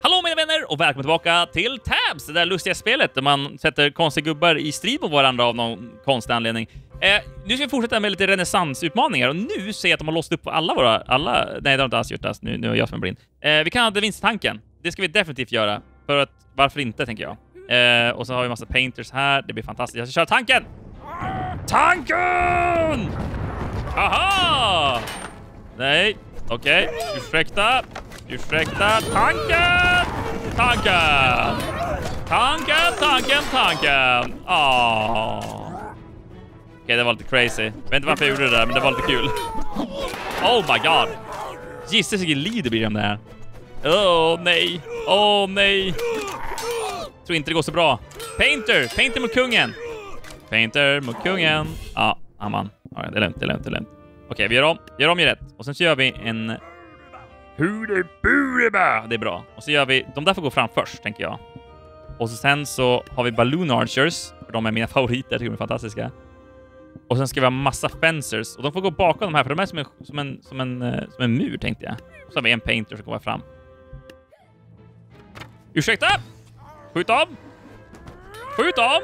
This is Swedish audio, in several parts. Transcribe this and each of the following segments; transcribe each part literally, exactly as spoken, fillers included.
Hallå mina vänner och välkomna tillbaka till Tabs, det där lustiga spelet där man sätter konstiga gubbar i strid mot varandra av någon konstig anledning. Eh, nu ska vi fortsätta med lite renässansutmaningar och nu ser jag att de har låst upp alla våra... Alla, nej, det har inte alls gjort det. Nu, nu är jag som är blind. Eh, vi kan ha vinsttanken. Det ska vi definitivt göra. För att, varför inte, tänker jag. Eh, och så har vi en massa painters här. Det blir fantastiskt. Jag ska köra tanken! Tanken! Aha! Nej, okej. Okay. Ursäkta. Ursäkta. Tanken! Tanken! Tanken, tanken, tanken. Åh. Okej, okay, det var lite crazy. Jag vet inte varför jag gjorde det där, men det var lite kul. Oh my god. Gissas vilken lead det blir om det här. Åh, oh, nej. Åh, oh, nej. Tror inte det går så bra. Painter! Painter mot kungen! Painter mot kungen. Ja, ah, aman. Right, det är lugnt, det är lugnt, det är lugnt. Okej, okay, vi gör om. Gör om ju rätt. Och sen så gör vi en... Hudeburiba! Det är bra. Och så gör vi... De där får gå fram först, tänker jag. Och så sen så har vi Balloon Archers. För de är mina favoriter, tycker de är fantastiska. Och sen ska vi ha massa fencers. Och de får gå bakom de här, för de är som en, som en, som en, som en mur, tänkte jag. Så har vi en painter som kommer fram. Ursäkta! Skjut om! Skjut om!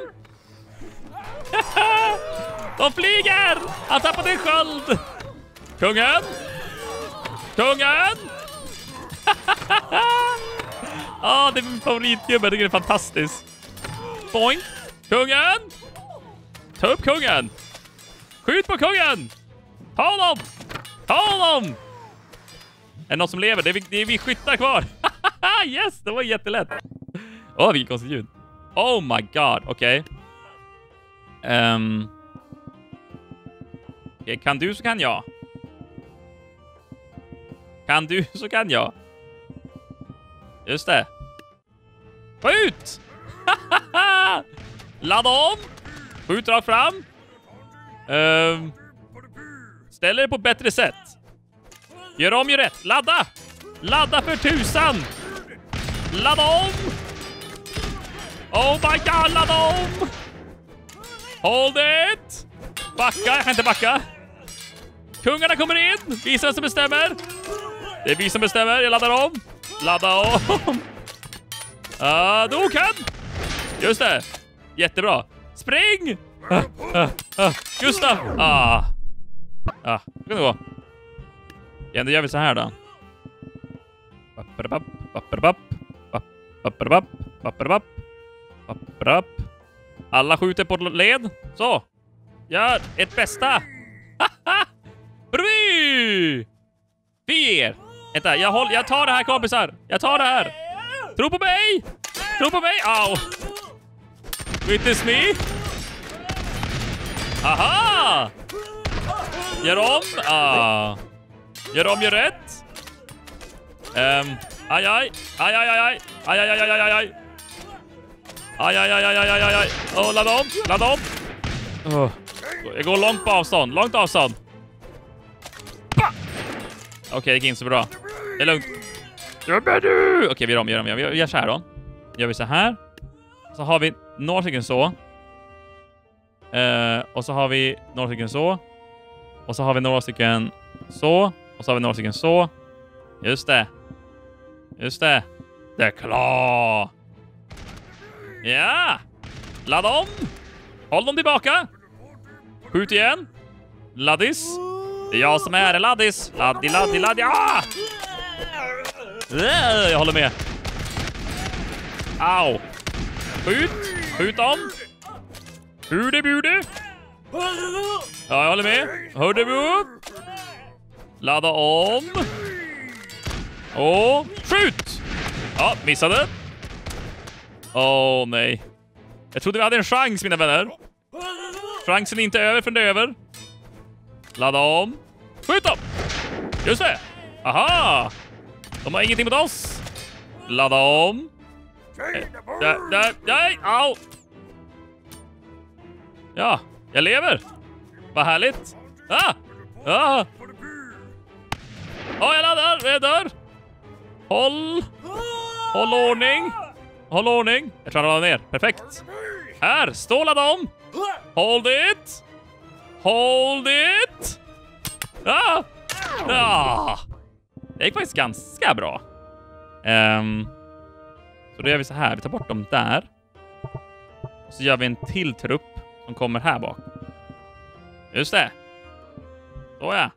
De flyger! Han tappade en sköld! Kungen! Kungen! Ja, oh, det är min favoritgubbe. Jag tycker det är fantastiskt. Boing! Kungen! Ta upp kungen! Skjut på kungen! Ta honom! Ta honom! Är det någon som lever? Det är vi, det är vi skyttar kvar. Yes, det var jättelätt. Åh, oh, vilket konstigt ljud. Oh my god, okej. Okay. Um. Okay, kan du så kan jag. Kan du så kan jag. Just det. Skjut! Ladda om! Skjut rakt fram. Um. Ställ er på ett bättre sätt. Gör om, gör rätt. Ladda! Ladda för tusan! Ladda om! Oh my god, ladda om! Hold it! Backa, jag kan inte backa. Kungarna kommer in! Visa vem som bestämmer. Det är vi som bestämmer, jag laddar om. Ladda om! Ah, uh, kan! Just det! Jättebra! Spring! Ah, ah, ah. Gustav! Ah! Ah, det kan det gå. Ja, då gör vi så här då. Papperbapp, papperbapp, papperbapp, papperbapp, papperbapp. Alla skjuter på led. Så. Gör ett bästa. Bry! Vi er. Vänta, jag, håll, jag tar det här, kompisar. Jag tar det här. Tro på mig. Tro på mig. Au. Witness me. Aha. Gör om. Ah. Gör om, gör rätt. Um, aj, aj. Aj, aj, aj, aj. Aj, aj, aj, aj, aj, aj. Aj, aj, aj, aj, aj, aj, aj. Åh, ladda om, ladda om. Oh. Jag går långt på avstånd, långt avstånd. Okej, okay, det gick inte så bra. Det är lugnt. Okej, okay, vi gör om, gör om. Vi gör så här då. Gör vi så här. Så har vi några stycken så. Uh, och så har vi några stycken så. Och så har vi några stycken så. Och så har vi några stycken så. Just det. Just det. Det är klart. Ja. Ladda om. Håll dem tillbaka. Skjut igen. Laddis. Det är jag som är en laddis. Laddi, laddi, laddi. Ah! Jag håller med. Au. Skjut. Skjut om. Bude, bude. Ja, jag håller med. Hörde vi upp. Ladda om. Och skjut. Ja, missade. Åh, oh, nej. Jag trodde vi hade en chans, mina vänner. Chansen är inte över för det är över. Ladda om. Skjut dem. Just det. Aha. De har ingenting mot oss. Ladda om. Där, där, nej. Au. Ja, jag lever. Vad härligt. Ah. Ah. Åh, jag laddar. Jag dör. Håll. Håll ordning. Håll ordning. Jag tror han ner. Perfekt. Här, stå ladda om. Hold it. Hold it. Ah. Ah. Det gick faktiskt ganska bra. Um, Så då gör vi så här. Vi tar bort dem där. Och så gör vi en till trupp som kommer här bak. Just det. Så ja.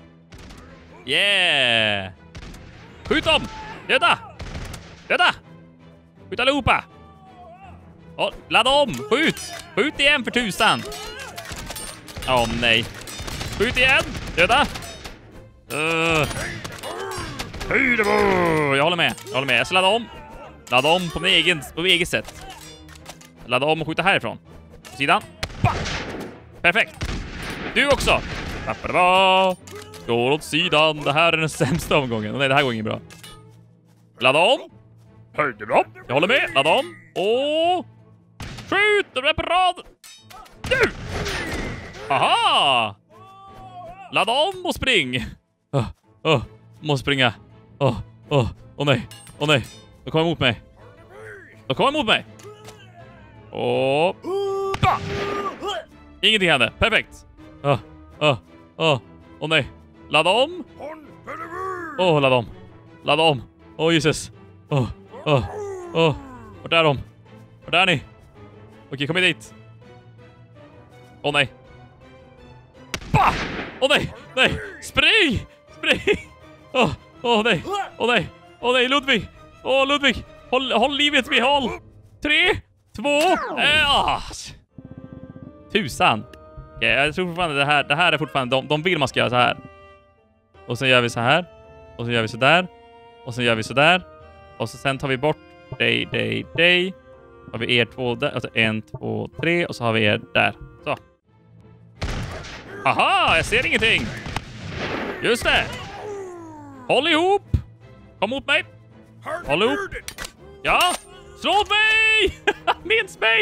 Yeah! Skjut dem! Döda! Döda! Skjut allihopa! Oh, ladda om! Skjut! Skjut igen för tusan! Åh oh, nej. Skjut igen! Döda! Uh. Jag håller med. Jag håller med. Jag ska ladda om. Ladda om på min egen, på min eget sätt. Ladda om och skjuta härifrån. På sidan. Bah! Perfekt. Du också. Bra. Går åt sidan. Det här är den sämsta omgången. Nej, det här går inget bra. Ladda om. Höjde bra. Jag håller med. Ladda om. Och skjut. De är på rad. Nu. Aha. Ladda om och spring. Åh, oh, oh, måste springa. Åh, oh, åh, oh, oh, nej. Åh oh, nej. De kommer emot mig. De kommer emot mig. Och bah! Ingenting hände. Perfekt. Åh, åh, åh. Åh nej. Ladda om. Åh, oh, ladda om. Ladda om. Åh, oh, Jesus. Åh, oh, åh, oh, åh. Oh. Vart är de? Vart är ni? Okej, kom dit. Åh oh, nej. Bah! Åh oh, nej. Nej. Spring. Spring. Åh, oh, åh oh, nej. Åh oh, nej. Åh oh, nej, Ludvig. Åh, oh, Ludvig. Håll, håll livet vid håll. Tre, två, äh, tusan. Okay, jag tror fortfarande det här, det här är fortfarande, de, de vill man ska göra så här. Och sen gör vi så här. Och så gör vi så där. Och sen gör vi så där. Och så sen tar vi bort dig, dig, dig. Så har vi er två där. Alltså en, två, tre. Och så har vi er där. Så. Aha, jag ser ingenting. Just det. Håll ihop. Kom mot mig. Håll ihop. Ja. Slå mig! Minns mig!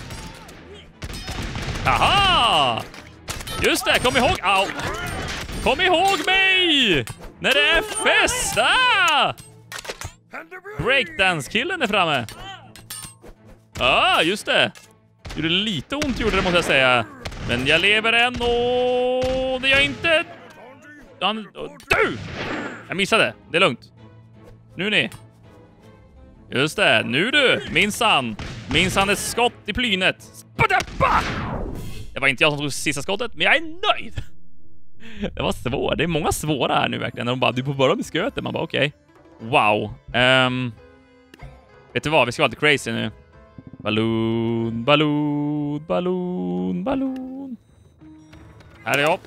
Aha! Just det, kom ihåg. Au. Kom ihåg mig! När det är fest! Ah! Breakdance-killen är framme. Ja, ah, just det. Gjorde lite ont gjorde det måste jag säga. Men jag lever än och det gör inte... Du! Jag missade. Det är lugnt. Nu är ni. Just det, nu du. Minsann. Minsann ett skott i plynet. Det var inte jag som tog sista skottet, men jag är nöjd. Det var svårt. Det är många svåra här nu verkligen. När de bara, du får bara med sköten. Man bara, okej. Okay. Wow. Um, vet du vad? Vi ska vara lite crazy nu. Balloon, balloon, balloon, balloon. Här är jag.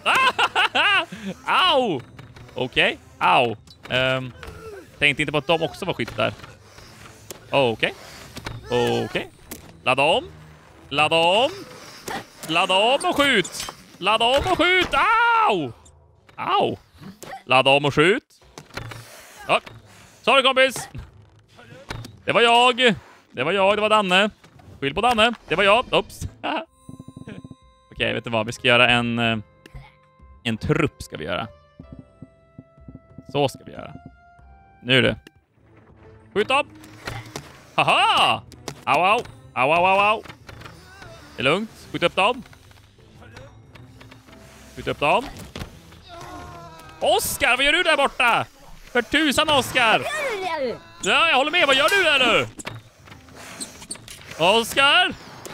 Au! Okej. Okay. Au. Um, tänkte inte på att de också var skyttar. Okej. Okay. Okej. Okay. Ladda om. Ladda om. Ladda om och skjut. Ladda om och skjut. Au! Au. Ladda om och skjut. Ja. Sorry kompis. Det var jag. Det var jag. Det var Danne. Skyll på Danne. Det var jag. Oops. Okej, okay, vet du vad? Vi ska göra en... En trupp ska vi göra. Så ska vi göra. Nu är det. Skjut upp. Haha! Au, au. Au, au, au, au. Det är lugnt. Skjut upp dem. Skjut upp dem. Oskar, vad gör du där borta? För tusan, Oskar. Ja, jag håller med. Vad gör du där nu? Oskar.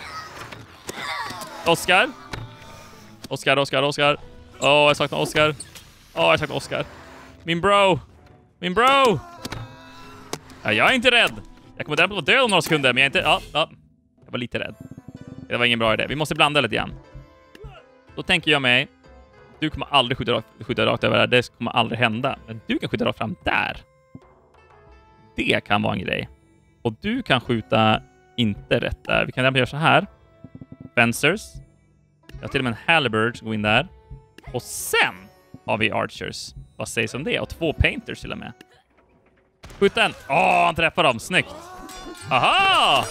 Oskar. Oskar, Oskar, Oskar. Åh, oh, jag saknar Oskar. Åh, oh, jag saknar Oskar. Min bro. Min bro. Ja, jag är inte rädd. Jag kommer däremot att dö om några sekunder, men jag är inte... Ja, ja. Jag var lite rädd. Det var ingen bra idé. Vi måste blanda lite grann. Då tänker jag mig... Du kommer aldrig skjuta rakt, skjuta rakt över där. Det kommer aldrig hända. Men du kan skjuta rakt fram där. Det kan vara en grej. Och du kan skjuta inte rätt där. Vi kan därmed göra så här. Fencers. Jag har till och med en halberd som går in där. Och sen har vi archers. Vad sägs om det? Och två painters till och med. Skjut den. Åh, han träffar dem. Snyggt. Aha!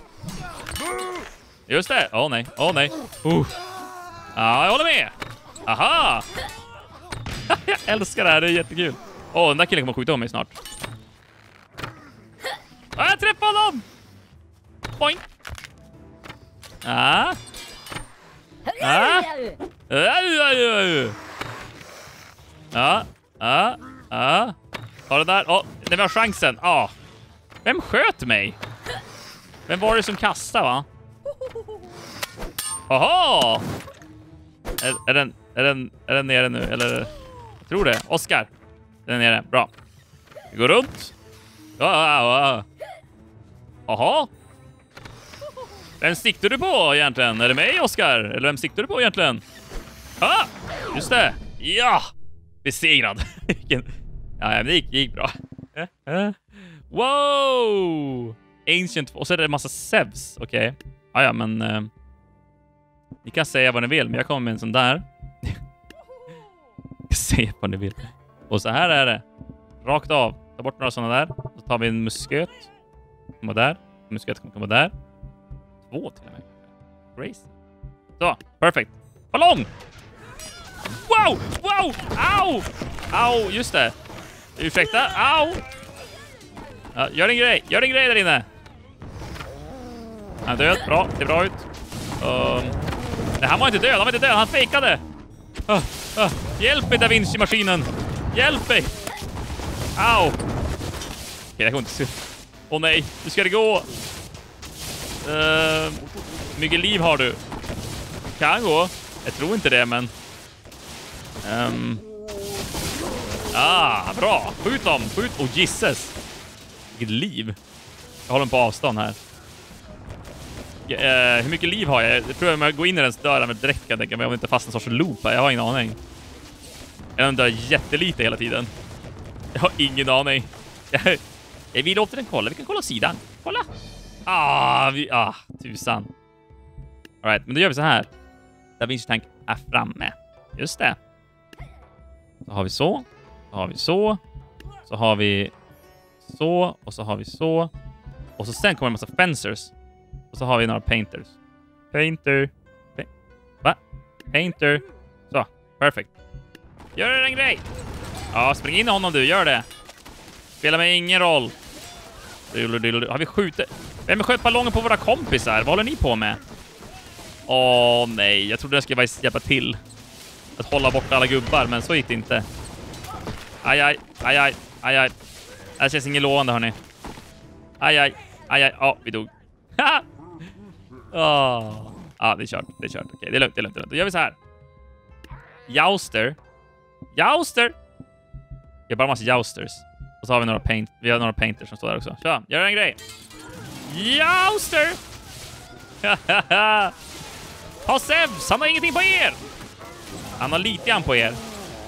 Just det. Åh, nej. Åh, nej. Uh. Ja, jag håller med. Aha! Jag älskar det här. Det är jättekul. Åh, den där killen kommer skjuta om mig snart. Ah, jag träffade honom! Boing! Ah. Ah. Ja. Ja. Ja. Ta den där. Åh, det var chansen. Ja. Vem sköt mig? Vem var det som kastade, va? Aha! Är, är, den, är, den, är den nere nu? Eller? Jag tror det. Oscar. Den är nere. Bra. Vi går runt. Aha. Aha. Vem stickte du på egentligen? Är det mig, Oscar? Eller vem stickte du på egentligen? Ah! Just det. Ja! Besegrad. Ja, men det gick, det gick bra. Wow! Ancient. Och så är det en massa Sevs. Okej. Okay. Ah, ja, men... Uh, ni kan säga vad ni vill, men jag kommer med en sån där. Säg vad ni vill. Och så här är det. Rakt av. Ta bort några sådana där. Så tar vi en musköt. Kommer där. Musköt kommer komma där. Två till och med. Crazy. Så, perfect. Ballong! Wow! Wow! Au! Au, just det. Ursäkta. Au! Ja, gör en grej. Gör en grej där inne. Han är död. Bra. Det är bra ut. Um, nej, han var inte död. Han var inte död. Han fejkade. Uh, uh, hjälp mig, Da Vinci-maskinen. Hjälp mig. Au. Okej, okay, jag går inte. Åh oh, nej. Hur ska det gå? Uh, mycket liv har du. Kan gå. Jag tror inte det, men... Um, ah, bra. Skjut dem. Skjut. Och oh, gisses. Vilket liv. Jag håller dem på avstånd här. Uh, hur mycket liv har jag? Jag tror att om jag går in i den dörren med direkt kan jag tänka mig om det inte fast en sorts loop här. Jag har ingen aning. Jag dör jättelite hela tiden. Jag har ingen aning. Jag, jag vill låta den kolla. Vi kan kolla sidan. Kolla. Ah, vi, ah, tusan. All right, men då gör vi så här. Da Vinci Tank är framme. Just det. Så har vi så. Så har vi så. Så har vi så. Och så har vi så. Och så sen kommer en massa fencers. Och så har vi några painters. Painter. Pa Va? Painter. Så, perfect. Gör en grej. Ja, spring in i honom du. Gör det. Spelar mig ingen roll. Har vi skjutit? Vem sköt ballongen på våra kompisar? Vad håller ni på med? Åh nej, jag trodde jag skulle hjälpa till. Att hålla bort alla gubbar, men så gick det inte. Aj, aj, aj, aj, aj, aj. Det känns ingen lovande, hörni. Aj, aj, aj, aj. Ja, vi dog. Ja, oh. ah, det är kört, det är kört. Okej, det är lugnt, det är lugnt, det är lugnt. Då gör vi så här. Jouster. Jouster. Jag har bara en massa jousters. Och så har vi några paint. Vi har några painters som står där också. Så, gör en grej. Jouster. Ha Sevs, han har ingenting på er. Han har lite grann på er.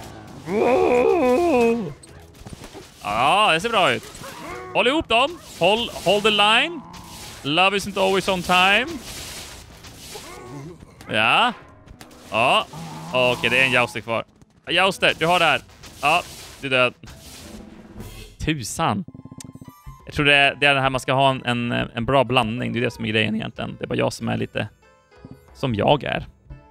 Ja, det ser bra ut. Håll ihop dem. Håll, hold the line. Love isn't always on time. Ja. Ja. Okej, okay, det är en jouster kvar. Jouster, du har det här. Ja, du är död. Tusan. Jag tror det är, det är det här man ska ha en, en, en bra blandning. Det är det som är grejen egentligen. Det är bara jag som är lite som jag är.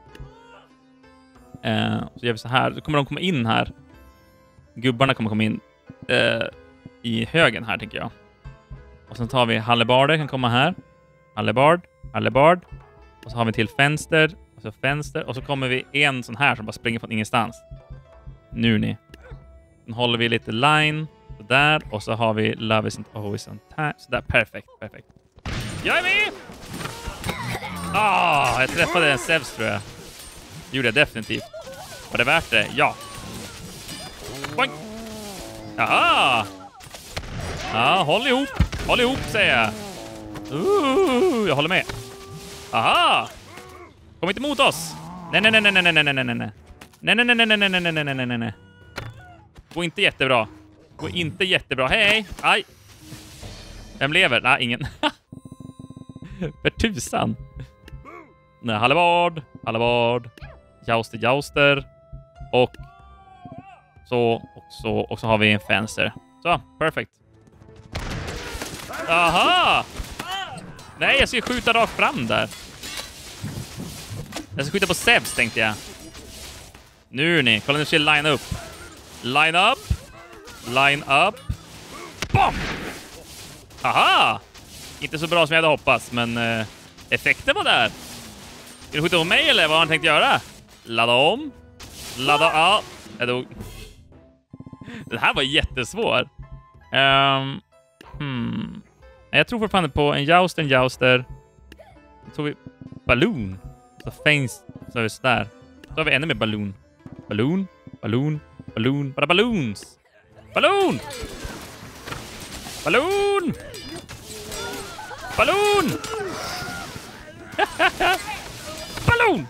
Eh, så gör vi så här. Då kommer de komma in här. Gubbarna kommer komma in eh, i högen här, tänker jag. Och sen tar vi hallebarder, kan komma här. Hallebard, hallebard. Och så har vi till fönster. Och så fönster. Och så kommer vi en sån här som bara springer från ingenstans. Nu ni. Sen håller vi lite line. Så där. Och så har vi love isn't always on time. Så där, perfekt, perfekt. Jag är med! Ah, jag träffade en Sevs, tror jag. Det gjorde jag definitivt. Var det värt det? Ja. Boing. Jaha! Ja, håll ihop. Håll ihop, säger jag. Uh, jag håller med. Aha! Kom inte mot oss. Nej, nej, nej, nej, nej, nej, nej, nej, nej. Nej, nej, nej, nej, nej, nej, nej, nej, nej, nej, nej. Går inte jättebra. Går inte jättebra. Hej! Aj! Vem lever? Nej, ingen. För tusan. Nej, hallebard. Hallebard. Jouster, jouster. Och så, och så, och så har vi en fönster. Så, perfekt. Aha! Nej, jag ska skjuta rakt fram där. Jag ska skjuta på Sevs, tänkte jag. Nu är ni. Kolla, nu ska jag line upp. Line up. Line up. Bom! Aha! Inte så bra som jag hade hoppats, men eh, effekten var där. Ska du skjuta på mig eller vad har han tänkt göra? Ladda om. Ladda av. Jag dog. Den här var jättesvår. Um, hmm. Jag tror fortfarande på en jouster, en jouster. Så tror vi balloon. Så finns så är det där. Så har vi ännu mer balloon. Balloon, balloon, balloon. Bara balloons. Balloon! Balloon! Balloon! Balloon!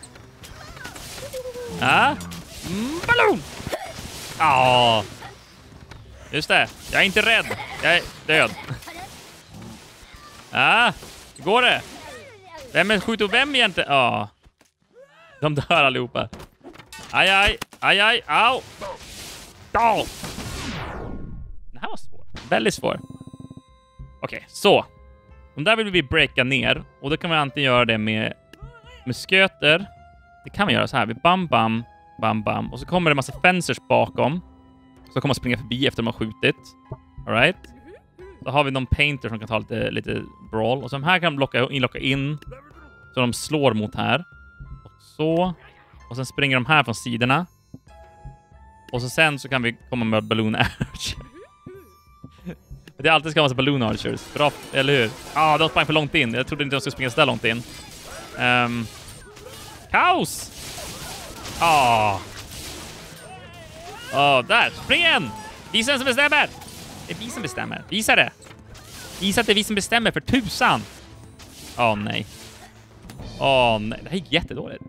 Ja. Mm, balloon! Ja. Just det. Jag är inte rädd. Jag är död. Ja. Hur går det? Vem är skjuter vem egentligen? Ja. De dör allihopa. Aj, aj. Aj, aj. Au. Au. Den här var svår. Väldigt svår. Okej, okay, så. De där vill vi breaka ner. Och då kan vi antingen göra det med musköter. Det kan vi göra så här. Vi bam, bam, bam, bam. Och så kommer det en massa fencers bakom. Så kommer man springa förbi efter de har skjutit. All right. Då har vi någon painter som kan ta lite, lite brawl. Och så de här kan de locka, inlocka in. Så de slår mot här. Och så. Och sen springer de här från sidorna. Och så sen så kan vi komma med balloon archer. Det är alltid ska vara så balloon archers. Bra, eller hur? Ja, ah, de sprang för långt in. Jag trodde inte de skulle springa så där långt in. Um, kaos! Ah. Oh, där. Spring igen! Visa den som bestämmer! Det är vi som bestämmer. Visa det. Visa att det är vi som bestämmer för tusan. Åh oh, nej. Åh oh, nej. Det här är jättedåligt.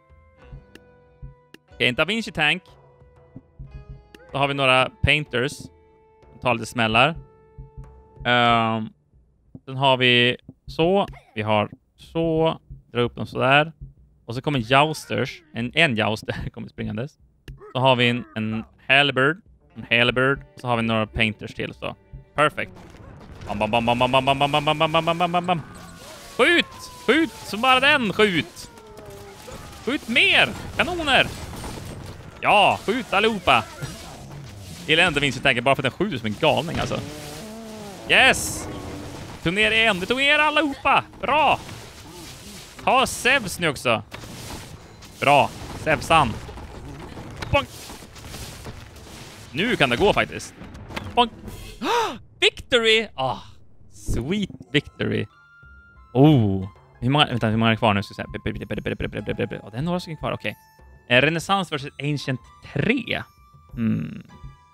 Okej, okay, en Da Vinci tank. Då har vi några painters. De tar lite smällar. Um, sen har vi så. Vi har så. Dra upp dem så där. Och så kommer jousters. En, en jouster kommer springandes. Så har vi en, en halberd. En halberd. Så har vi några painters till så. Perfect. Bam, bam, bam, bam, bam, bam, bam, bam, bam, bam, bam, bam, bam. Skjut! Skjut! Som bara den! Skjut! Skjut mer! Kanoner! Ja! Skjut allihopa! Gillar ändå minst tänker bara för att den skjuter som en galning alltså. Yes! Tog ner en. Vi tog ner allihopa! Bra! Ta Zeus nu också. Bra. Zeusan. Bonk! Nu kan det gå faktiskt. Bonk! Victory! Ah, oh, sweet victory. Oh, hur många, vänta, hur många är kvar nu? Ska jag säga. Oh, det är några stycken kvar, okej. Okay. Renaissance versus Ancient tre. Hmm.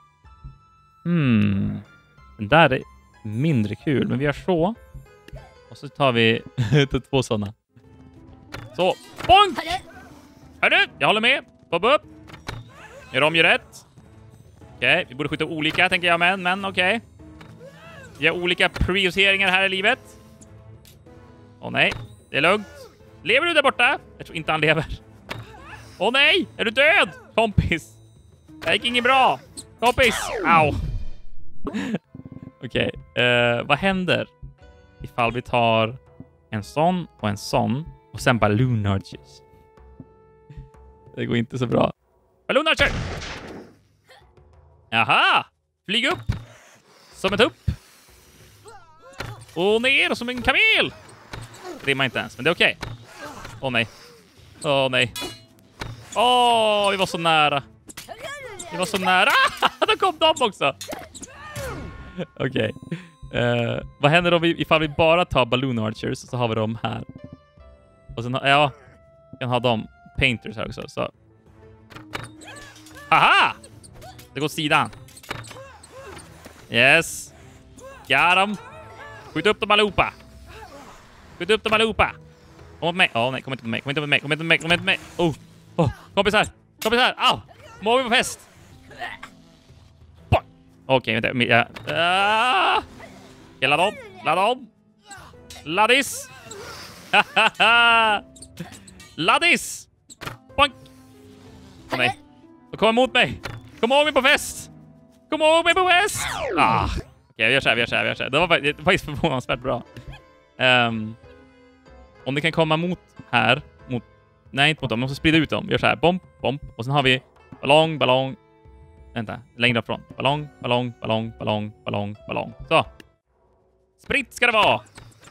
Hmm. Den där är mindre kul, men vi gör så. Och så tar vi två sådana. Så, bonk! Hörru, jag håller med. Bob upp. Gör om, gör rätt. Okej, okay, vi borde skjuta olika, tänker jag, men, men okej. Okay. Vi har olika prioriteringar här i livet. Åh oh, nej, det är lugnt. Lever du där borta? Jag tror inte han lever. Åh oh, nej, är du död? Kompis. Det gick inget bra. Kompis, au. Okej, okay. uh, vad händer ifall vi tar en sån och en sån och sen balloon archers? Det går inte så bra. Balloon archer! Jaha! Flyg upp! Som ett upp! Och ner som en kamel! Det rimmar inte ens, men det är okej. Okay. Åh oh, nej. Åh oh, nej. Åh, oh, vi var så nära. Vi var så nära. Då kom de också. Okej. Okay. Uh, vad händer om vi, ifall vi bara tar balloon archers så har vi dem här. Och sen, ja, kan ha dem painters här också. Så. Haha! Det går sidan. Yes. Got dem. Skjut upp dem allihopa. Skjut upp dem allihopa. Kom med mig. Åh oh, nej, kom inte med mig. Kom inte med mig. Kom inte med mig. Kom inte med mig. Oh. Oh. Kompisar. Kompisar. Au. Må vi på fest. Okej, okay, vänta. Ja. Ah. Ladda om. Ladda om. Laddis. Laddis. Bonk. Kom nej. Kom emot mig. Kom ihåg mig på fest. Kom ihåg mig på fest. Ah. Okej, okay, vi gör så här, vi gör så här, vi gör så här. Det var faktiskt förvånansvärt bra. Um, om det kan komma mot här. Mot, nej, inte mot dem. Man måste sprida ut dem. Vi gör så här. Bomb, bomb. Och sen har vi ballong, ballong. Vänta, längre ifrån. Ballong, ballong, ballong, ballong, ballong, ballong. Så. Spritt ska det vara.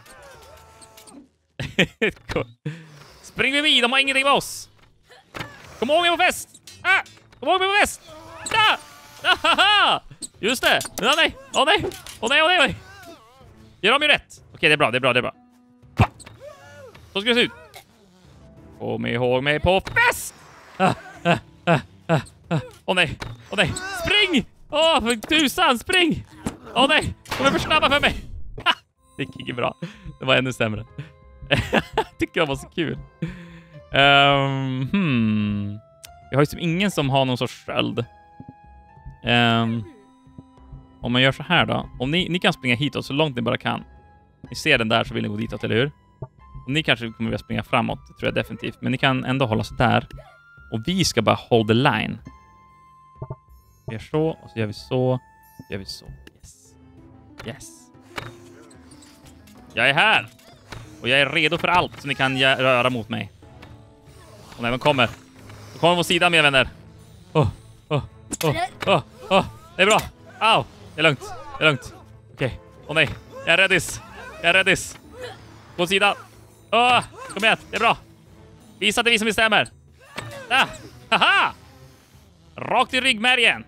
Spring vi vid, de har ingenting med oss. Kom ihåg mig på fest. Ah, kom ihåg mig på fest. Ah, ah, just det. Åh nej, åh nej, åh nej, åh nej. Gör om ju rätt. Okej, det är bra, det är bra, det är bra. Pa! Så ska det se ut. Kom ihåg mig på fest! Åh ah, ah, ah, ah. oh, nej, åh oh, nej. Spring! Åh, oh, för tusan, spring! Åh oh, nej, de är för snabba för mig. Ha! Det gick inte bra. Det var ännu sämre. Tycker jag var så kul. Um, hmm. Jag har ju som ingen som har någon sorts sköld. Um, om man gör så här då. Om ni, ni kan springa hitåt så långt ni bara kan. Ni ser den där så vill ni gå ditåt, eller hur? Och ni kanske kommer vilja springa framåt, det tror jag definitivt. Men ni kan ändå hålla så där. Och vi ska bara hold the line. Vi gör så, och så gör vi så. Så gör vi så. Yes. Yes. Jag är här. Och jag är redo för allt som ni kan röra mot mig. Och när de kommer. De kommer på sidan, mina vänner. Åh, åh, åh, åh, åh. Det är bra. Au. Det är lugnt. Det är lugnt. Okej. Okay. Åh nej. Jag är räddis. Jag är räddis. På sidan. Åh, kom igen. Det är bra. Visa att det är vi som bestämmer. Ah. Haha. Rakt i ryggmärgen.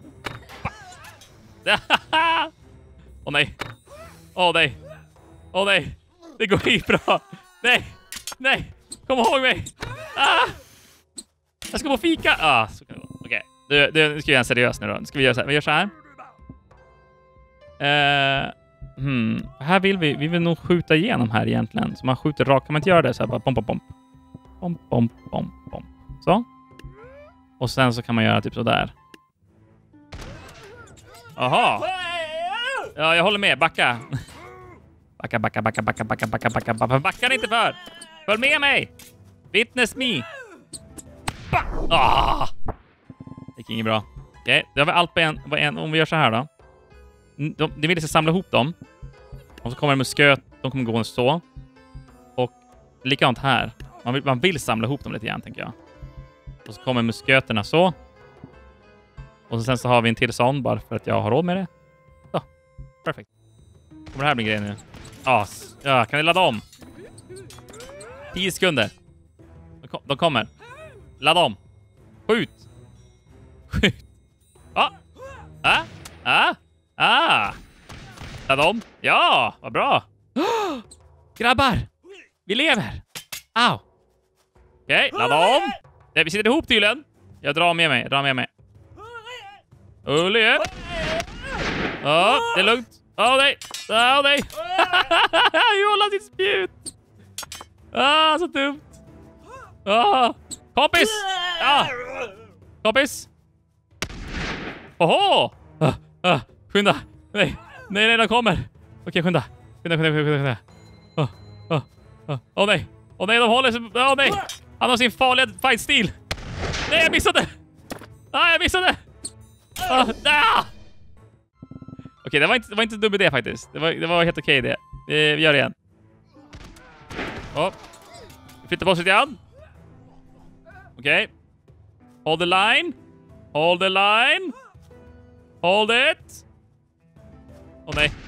Åh nej. Åh nej. Åh nej. Det går inte bra. Nej. Nej. Kom ihåg mig. Ah. Jag ska på fika. Ah, så kan det gå. Okej. Okay. Nu ska vi göra en seriös nu då. Nu ska vi göra så här. Vi gör så här. Eh, hmm. Här vill vi, vi vill nog skjuta igenom här egentligen. Så man skjuter rakt. Kan man inte göra det så här? Bara pom, pom, pom. Pom, pom, pom, pom. Så. Och sen så kan man göra typ så där. Aha. Ja, jag håller med. Backa. Backa, backa, backa, backa, backa, backa, backa, backa. Backar inte för. Följ med mig. Witness me. Ah. Det gick inget bra. Okej, okay. Det har vi allt på en, på en. Om vi gör så här då. De, de vill samla ihop dem. Och så kommer de med sköt. De kommer gå så. Och likadant här. Man vill, man vill samla ihop dem lite grann, tänker jag. Och så kommer musköterna så. Och sen så har vi en till sån bara för att jag har råd med det. Så, perfekt. Kommer det här bli grejen nu? Ja, ja, kan ni ladda om? tio sekunder. De, kom, de kommer. Ladda om. Skjut. Skjut. Ja. Ah. Ah. Ah. Ladda om. Ja, vad bra. Oh, grabbar. Vi lever. Au. Okej, okay, ladda om. Vi sitter ihop tydligen. Jag drar med mig, drar med mig. Ulle. Ja, det är lugnt. Åh nej. Åh nej. Jag håller sitt spjut. Ah, så dumt. Ah. Kompis. Ah. Kompis. Oho. Ah, ah. Skynda. Nej. Nej, nej, de kommer. Okej, skynda. Skynda, skynda, skynda, skynda. Åh, åh, åh. Åh nej. Åh nej, de håller sig. Åh nej. Han har sin farliga fight-stil. Nej, jag missade. Ah, jag missade. Ah, ah. Okej, okay, det var inte, det var inte en dum idé faktiskt. Det var, det var helt okej okay, det. Vi, vi gör det igen. Oh. Vi flyttar på oss lite grann. Okej. Okay. Hold the line. Hold the line. Hold it. Åh oh, nej.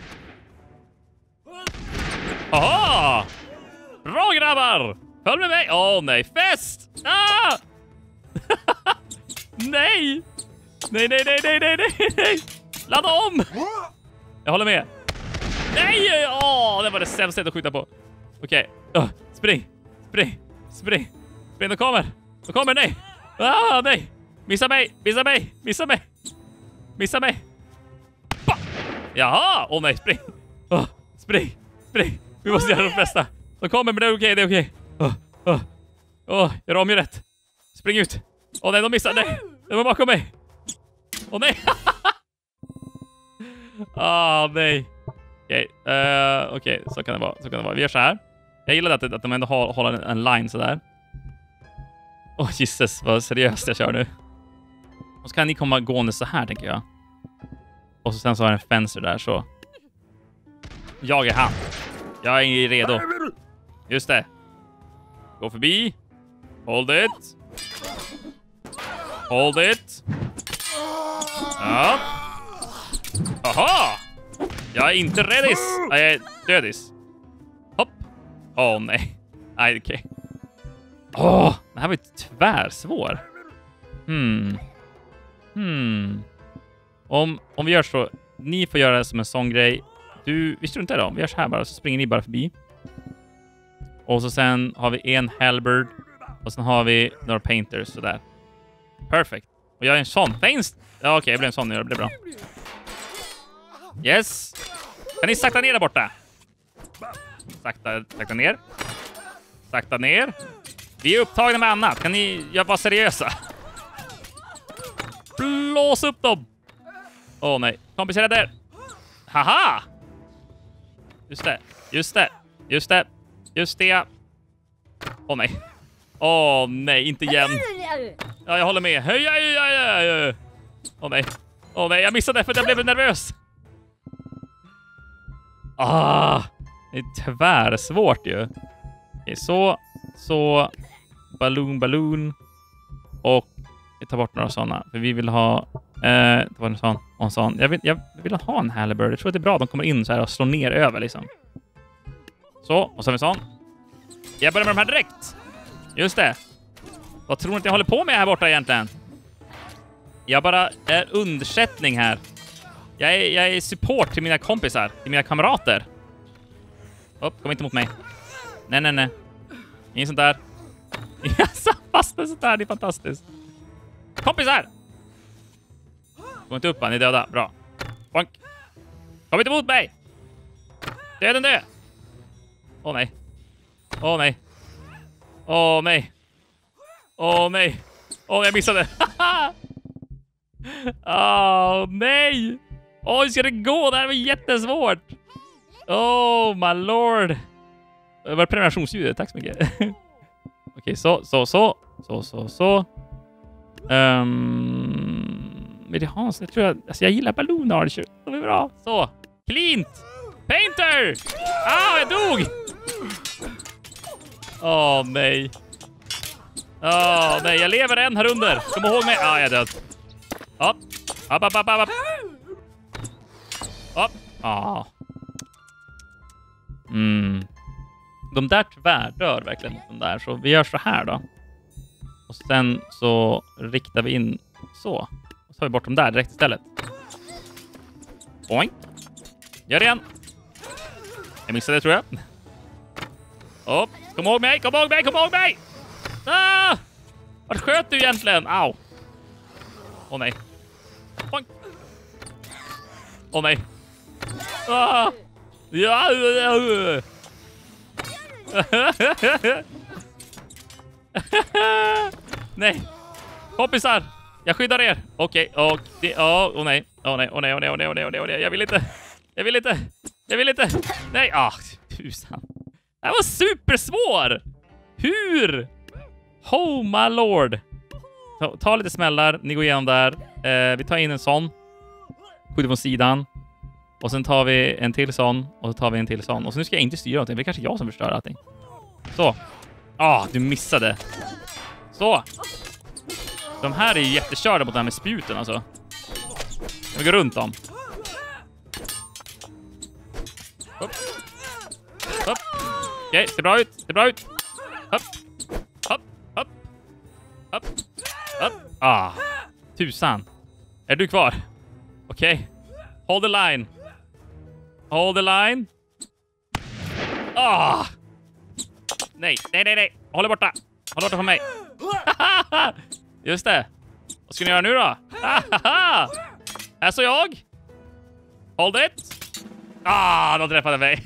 Aha! Bra grabbar! Följ med mig. Åh oh, nej, fest! Ah! Nej! Nej, nej, nej, nej, nej, nej, nej! Ladda om! Jag håller med. Nej! Åh, oh, det var det sämsta sättet att skjuta på. Okej. Okay. Oh, spring. Spring. Spring. Spring, de kommer. De kommer, nej. Ah, nej. Missa mig. Missa mig. Missa mig. Missa mig. Bah! Jaha. Åh oh, nej, spring. Oh, spring. Spring. Vi måste göra de bästa. De kommer, men det är okej, okay, det är okej. Okay. Åh, oh, oh. oh, jag om ju rätt. Spring ut. Åh oh, nej, de missar. Nej. De var bakom mig. Åh oh, nej. Ah, oh, nej. Okej, okay. uh, okay. så kan det vara. Så kan det vara. Vi gör så här. Jag gillar att, att de ändå håller en, en line så där. Åh, oh, Jesus, vad seriöst jag kör nu. Och så kan ni komma gående så här, tänker jag. Och så sen så har jag en fencer där, så. Jag är han. Jag är redo. Just det. Gå förbi. Hold it. Hold it. Ja. Aha! Jag är inte reddis. Jag är dödis. Hopp. Åh, oh, nej. Nej, okej. Okay. Åh, oh, det här var ju tvärsvår. Hmm. Hmm. Om, om vi gör så. Ni får göra det som en sån grej. Du, vi struntar i dem. Vi gör så här bara, så springer ni bara förbi. Och så sen har vi en halberd. Och sen har vi några painters, sådär. Perfect. Och jag är en sån. Finns... Ja, okej, okay, jag blir en sån nu. Det blir bra. Yes. Kan ni sakta ner där borta? Sakta, sakta ner. Sakta ner. Vi är upptagna med annat. Kan ni jag vara seriösa? Blås upp dem. Åh oh, nej. Kompis är där. Haha. Just det. Just det. Just det. Just det. Åh oh, nej. Åh oh, nej, inte igen. Ja, jag håller med. Hej, hej, hej, hej. Åh nej. Åh oh, nej, jag missade för jag blev nervös. Ah. Det är tyvärr svårt ju. Okej, så. Så. Balloon, balloon. Och vi tar bort några sådana. För vi vill ha... Eh, det var en sån och en sån. Jag vill, jag vill ha en halberd. Jag tror att det är bra att de kommer in så här och slår ner över liksom. Så, och så har vi en sån. Jag börjar med de här direkt. Just det. Vad tror ni att jag håller på med här borta egentligen? Jag bara är undersättning här. Jag är, jag är support till mina kompisar. Till mina kamrater. Upp, kom inte mot mig. Nej, nej, nej. Inget sånt där. Jag sa fast med sånt där, det är fantastiskt. Kompisar! Gå inte upp, ni är döda. Bra. Bonk. Kom inte mot mig! Döden dö! Åh oh, nej. Åh oh, nej. Åh oh, nej. Åh oh, nej. Åh, oh, jag missade. Åh oh, nej. Åh, oh, hur ska det gå? Det här var jättesvårt. Oh my lord. Det var prenumerationsljudet, tack så mycket. Okej, okay, så, så, så. Så, så, så. Um, vill jag ha en sån? Jag tror jag, alltså jag gillar Balloon Archer. De är bra. Så. Clint! Painter! Ah, jag dog! Åh, oh, nej. Åh, oh, nej. Jag lever än här under. Kom ihåg mig. Ah, jag är död. Upp. Upp, upp, upp, upp. Upp. Ah. Mm. De där tyvärr dör verkligen de där. Så vi gör så här då. Och sen så riktar vi in så. Och så tar vi bort dem där direkt istället. Boing. Gör det igen. Jag missade det tror jag. Upp. Kom ihåg mig, kom ihåg mig, kom ihåg mig! Ah! Vart sköt du egentligen? Au. Åh oh, nej. Boing. Åh oh, nej. Ah! Ja, ja, ja. Nej. Kompisar, jag skyddar er. Okej, okay, och det åh oh, nej. Åh oh, nej, åh oh, nej, åh oh, nej, åh oh, nej, åh oh, nej, oh, nej. Jag vill inte. Jag vill inte. Jag vill inte. Nej, ah, tusan. Det här var supersvår. Hur? Oh my lord. Ta, ta lite smällar, ni går igenom där. Eh, vi tar in en sån. Skjuter från sidan. Och sen tar vi en till sån. Och så tar vi en till sån. Och så nu ska jag inte styra någonting. Det är kanske jag som förstör allting. Så. Ah, du missade. Så. De här är ju jättekörda mot det här med spjuten alltså. Vi går runt dem. Upp. Upp. Okej, ser bra ut. Ser bra ut. Upp. Upp. Upp. Upp. Upp. Ah. Tusan. Är du kvar? Okej. Okay. Hold the line. Hold the line. Ah. Nej, nej, nej, nej. Håll borta. Håll borta från mig. Just det. Vad ska ni göra nu då? Här så jag. Hold it. Ah, de träffade mig.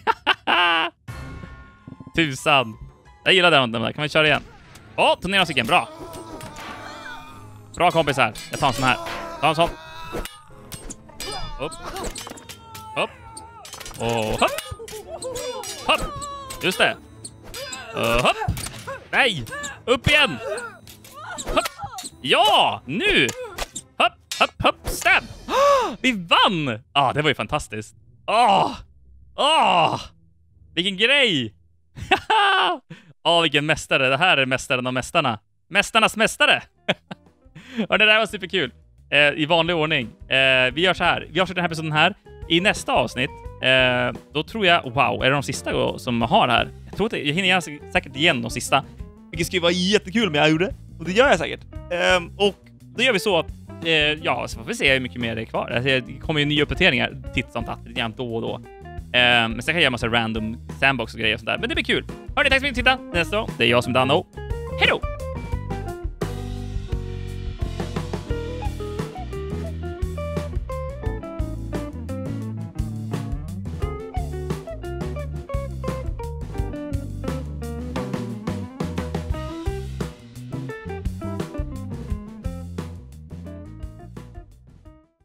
Tusan. Jag gillar den. Kan vi köra igen? Åh, oh, ta ner cykeln. Bra. Bra kompisar. Jag tar en sån här. Ta en sån. Upp. Upp. Och hopp. Hopp. Just det. Uh, hopp. Nej. Upp igen. Hopp. Ja, nu. Hopp, hopp, hopp. Stab. Oh, vi vann. Ah, det var ju fantastiskt. Åh. Oh. Åh. Oh. Vilken grej. Åh, oh, vilken mästare. Det här är mästaren av mästarna. Mästarnas mästare. Och det där var superkul. Eh, I vanlig ordning. Eh, vi gör så här. Vi avslutar den här episoden här. I nästa avsnitt, eh, då tror jag, wow, är det de sista som har här? Jag tror att jag hinner göra säkert igen de sista. Vilket skulle vara jättekul om jag gjorde. Och det gör jag säkert. Eh, och då gör vi så att, eh, ja, så får vi se hur mycket mer det är kvar. Alltså, det kommer ju nya uppdateringar titt som tatt, jämt då och då. men sen kan jag göra massa random sandbox och grejer och sånt där. Men det blir kul. Hörni, tack så mycket för att ni tittade. Nästa gång, det är jag som är Danno. Hej då!